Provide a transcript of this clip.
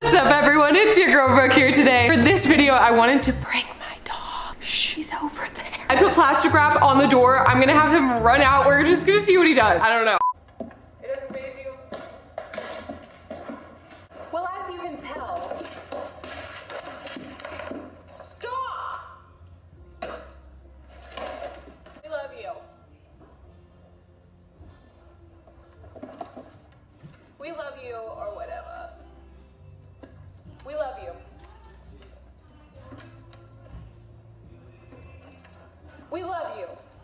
What's up everyone, it's your girl Brooke here today. For this video, I wanted to prank my dog. She's over there. I put plastic wrap on the door. I'm gonna have him run out. We're just gonna see what he does. I don't know. It doesn't faze you. Well, as you can tell. Stop! We love you. We love you or whatever. We love you. We love you.